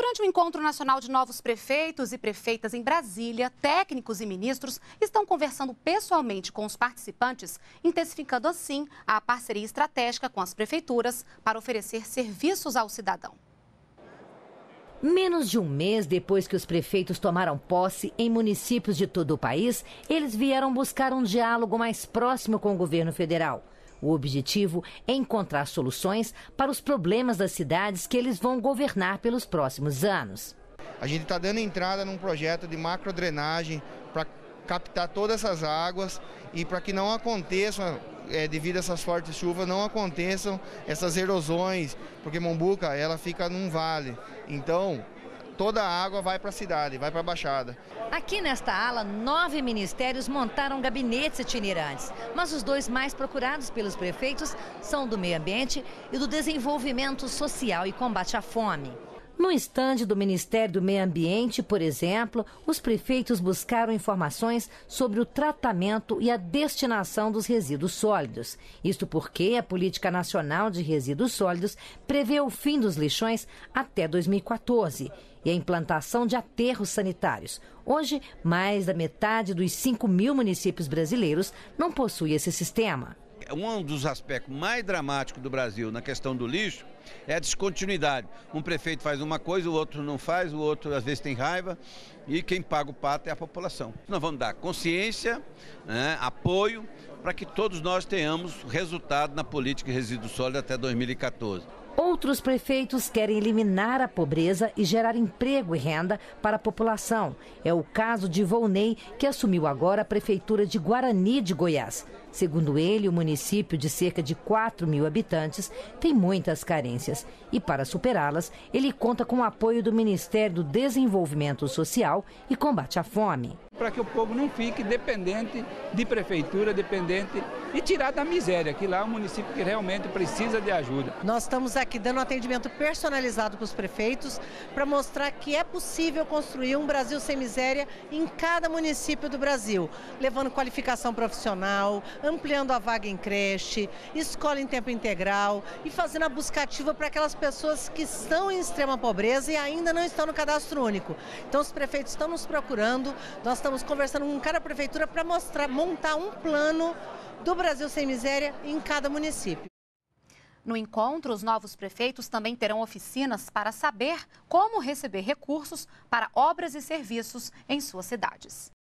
Durante o Encontro Nacional de Novos Prefeitos e Prefeitas em Brasília, técnicos e ministros estão conversando pessoalmente com os participantes, intensificando assim a parceria estratégica com as prefeituras para oferecer serviços ao cidadão. Menos de um mês depois que os prefeitos tomaram posse em municípios de todo o país, eles vieram buscar um diálogo mais próximo com o governo federal. O objetivo é encontrar soluções para os problemas das cidades que eles vão governar pelos próximos anos. A gente está dando entrada num projeto de macrodrenagem para captar todas essas águas e para que não aconteçam, devido a essas fortes chuvas, não aconteçam essas erosões, porque Mombuca ela fica num vale, então toda a água vai para a cidade, vai para a Baixada. Aqui nesta ala, 9 ministérios montaram gabinetes itinerantes, mas os dois mais procurados pelos prefeitos são o do Meio Ambiente e do Desenvolvimento Social e Combate à Fome. No estande do Ministério do Meio Ambiente, por exemplo, os prefeitos buscaram informações sobre o tratamento e a destinação dos resíduos sólidos. Isto porque a Política Nacional de Resíduos Sólidos prevê o fim dos lixões até 2014 e a implantação de aterros sanitários. Hoje, mais da metade dos 5.000 municípios brasileiros não possui esse sistema. Um dos aspectos mais dramáticos do Brasil na questão do lixo é a descontinuidade. Um prefeito faz uma coisa, o outro não faz, o outro às vezes tem raiva e quem paga o pato é a população. Nós vamos dar consciência, apoio, para que todos nós tenhamos resultado na política de resíduos sólidos até 2014. Outros prefeitos querem eliminar a pobreza e gerar emprego e renda para a população. É o caso de Volney, que assumiu agora a prefeitura de Guarani de Goiás. Segundo ele, o município de cerca de 4.000 habitantes tem muitas carências. E para superá-las, ele conta com o apoio do Ministério do Desenvolvimento Social e Combate à Fome. Para que o povo não fique dependente de prefeitura, dependente e tirar da miséria, que lá é um município que realmente precisa de ajuda. Nós estamos aqui dando um atendimento personalizado para os prefeitos para mostrar que é possível construir um Brasil sem miséria em cada município do Brasil, levando qualificação profissional, ampliando a vaga em creche, escola em tempo integral e fazendo a busca ativa para aquelas pessoas que estão em extrema pobreza e ainda não estão no cadastro único. Então os prefeitos estão nos procurando, nós estamos conversando com cada prefeitura para montar um plano do Brasil sem miséria em cada município. No encontro, os novos prefeitos também terão oficinas para saber como receber recursos para obras e serviços em suas cidades.